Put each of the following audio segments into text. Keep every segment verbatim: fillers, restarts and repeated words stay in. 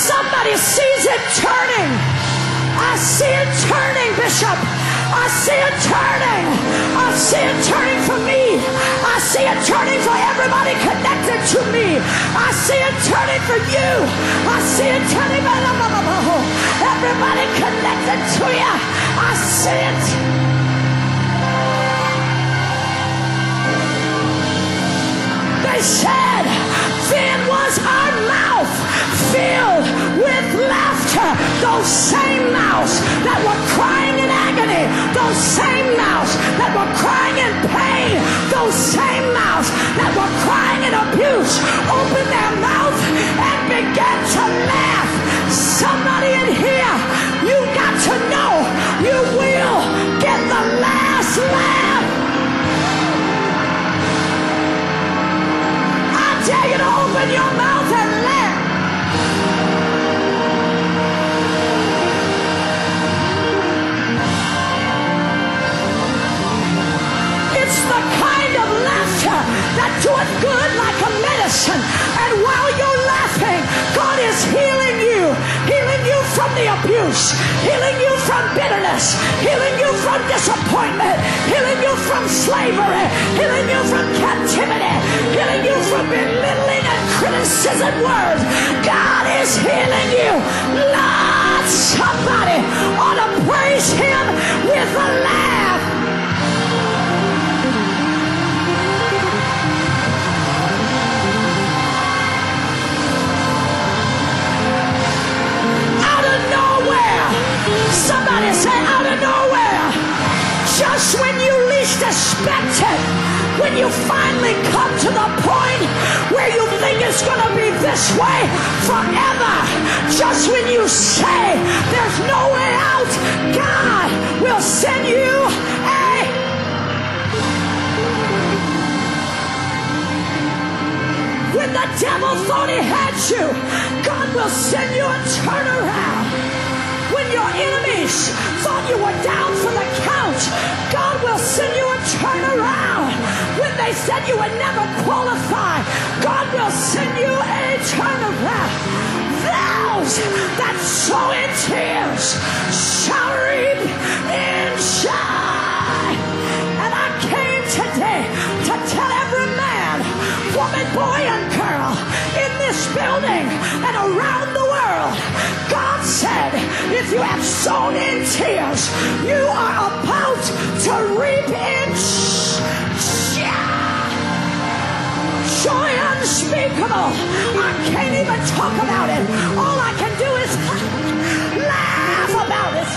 Somebody sees it turning. I see it turning, Bishop. I see it turning. I see it turning for me. I see it turning for everybody connected to me. I see it turning for you. I see it turning for everybody connected to you. I see it. They said, then was our mouth filled with laughter. Those same mouths that were crying in agony, those same mouths that were crying in pain, those same mouths that were crying in abuse, opened their mouth and began to laugh. Somebody in here, you got to know you will get the last laugh. I dare you to open your mouth and laugh. It's the kind of laughter that doeth good like a medicine. And while you're laughing, God is healing you. Healing you from the abuse. Healing you from bitterness. Healing you from disappointment. Healing you from slavery. Healing you from captivity. Healing you from belittling and criticism words. God is healing you. Lord, somebody ought to praise him with a laugh. Somebody say, out of nowhere, just when you least expect it, when you finally come to the point where you think it's going to be this way forever, just when you say there's no way out, God will send you a when the devil thought he had you, God will send you a turnaround. When your enemies thought you were down for the count, God will send you a turnaround. When they said you would never qualify, God will send you a turnaround. Those that sow in tears shall reap in joy. And I came today to tell every man, woman, boy, and girl in this building and around the world, God said, if you have sown in tears, you are about to reap in joy unspeakable. I can't even talk about it. All I can do is laugh about it.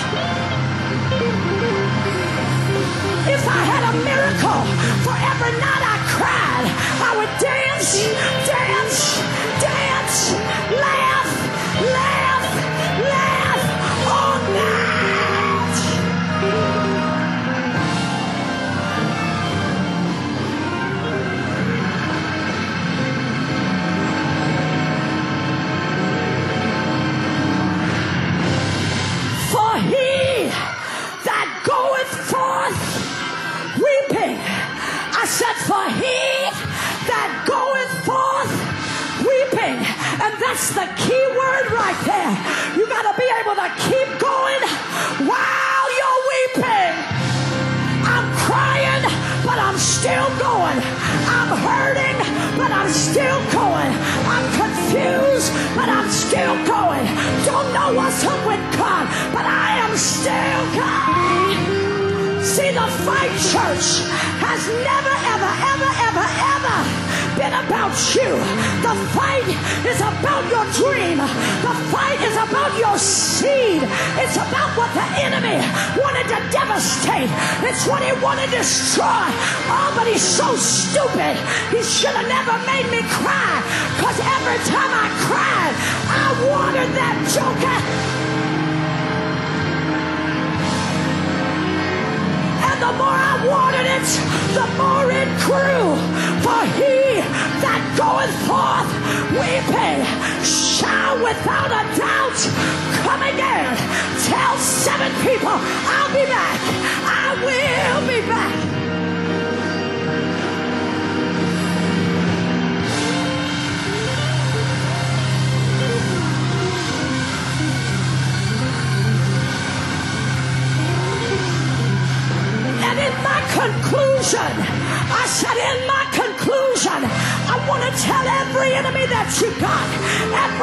If I had a miracle for every night I cried, I would dance, dance, dance, laugh, laugh, laugh all night. For he that goeth forth weeping, I said, for he that goeth forth weeping, and that's the key word right there. You got to be able to keep going while you're weeping. I'm crying, but I'm still going. I'm hurting, but I'm still going. I'm confused, but I'm still going. Don't know what's up with God, but I am still going. See, the fight, church, has never, ever, ever, ever, ever been about you. The fight is about your dream. The fight is about your seed. It's about what the enemy wanted to devastate. It's what he wanted to destroy. Oh, but he's so stupid. He should have never made me cry, because every time I cried, I wanted that joker. The more I wanted it, the more it grew. For he that goeth forth weeping shall without a doubt come again. Tell seven people, I'll be back. I will be back.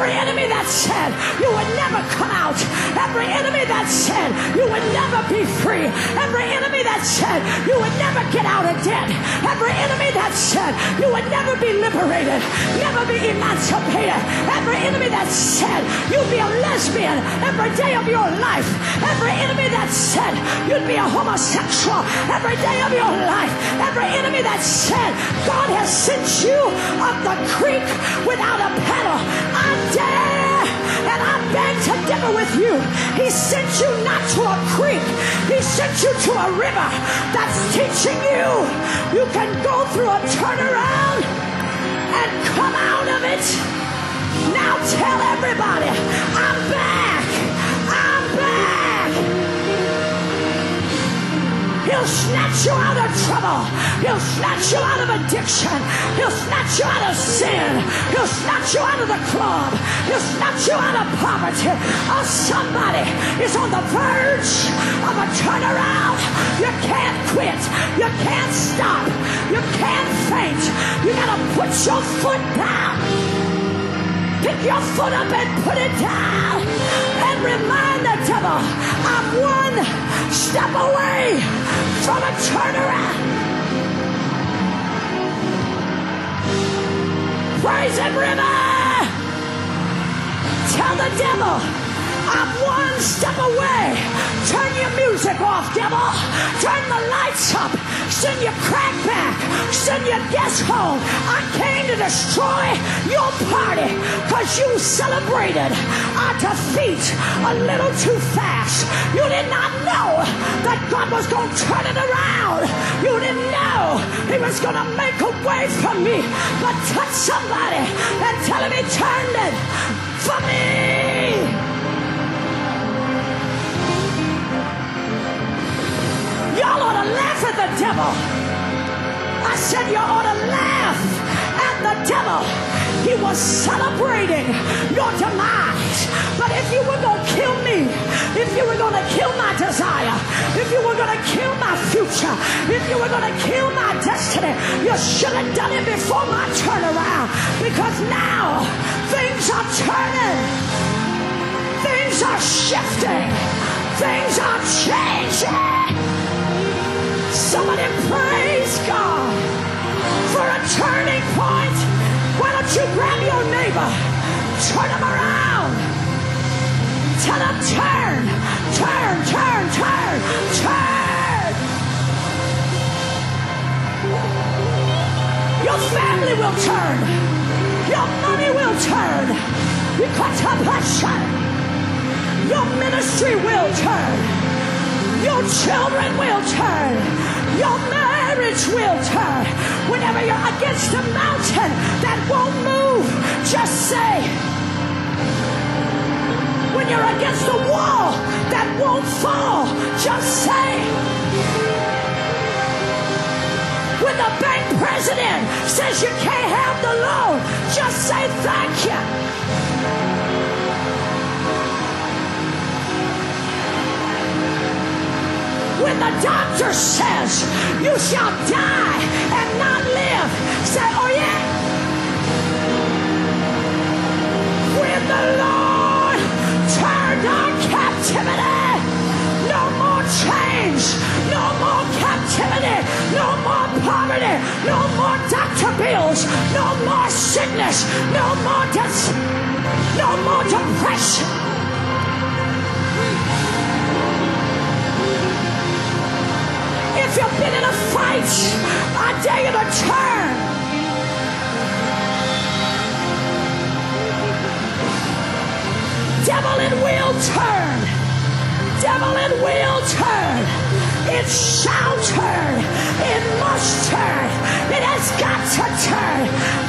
Every enemy that said you would never come out. Every enemy that said you would never be free. Every enemy that said you would never get out of debt. Every enemy that said you would never be liberated, never be emancipated. Every enemy that said you'd be a lesbian every day of your life. Every enemy that said you'd be a homosexual every day of your life. Every enemy that said God has sent you up the creek without a paddle. I dare and I beg to differ with you. He sent you not to a creek. He sent you to a river that's teaching you you can go through a turnaround and come out of it. Now tell everybody, I'm back. I'm back. He'll snatch you out of trouble. He'll snatch you out of addiction. He'll snatch you out of sin. He'll snatch you out of the club. He'll snatch you out of poverty. Oh, somebody is on the verge of a turnaround. You can't quit. You can't stop. You can't faint. You gotta put your foot down. Pick your foot up and put it down and remind the devil, I'm one step away from a turnaround. Praise him, river. Tell the devil, I'm one step away. Turn your music off, devil. Turn the lights up. Send your crack back. Send your guests home. I came to destroy your party because you celebrated our defeat a little too fast. You did not know that God was going to turn it around. You didn't know he was going to make a way for me. But touch somebody and tell him he turned it for me. Y'all ought to laugh at the devil. I said you ought to laugh at the devil. He was celebrating your demise. But if you were going to kill me, if you were going to kill my desire, if you were going to kill my future, if you were going to kill my destiny, you should have done it before my turnaround. Because now things are turning. Things are shifting. Things are changing. Somebody praise God for a turning point. Why don't you grab your neighbor, turn him around, tell him turn, turn, turn, turn, turn. Your family will turn. Your money will turn. Your ministry will turn. Your children will turn. Your marriage will turn. Whenever you're against a mountain that won't move, just say. When you're against a wall that won't fall, just say. When the bank president says you can't have the loan, just say thank you. When the doctor says you shall die and not live, say, oh yeah. When the Lord turned our captivity, no more change, no more captivity, no more poverty, no more doctor bills, no more sickness, no more dis- no more depression. If you've been in a fight, I dare you to turn. Devil, it will turn. Devil, it will turn. It shall turn. It must turn. It has got to turn.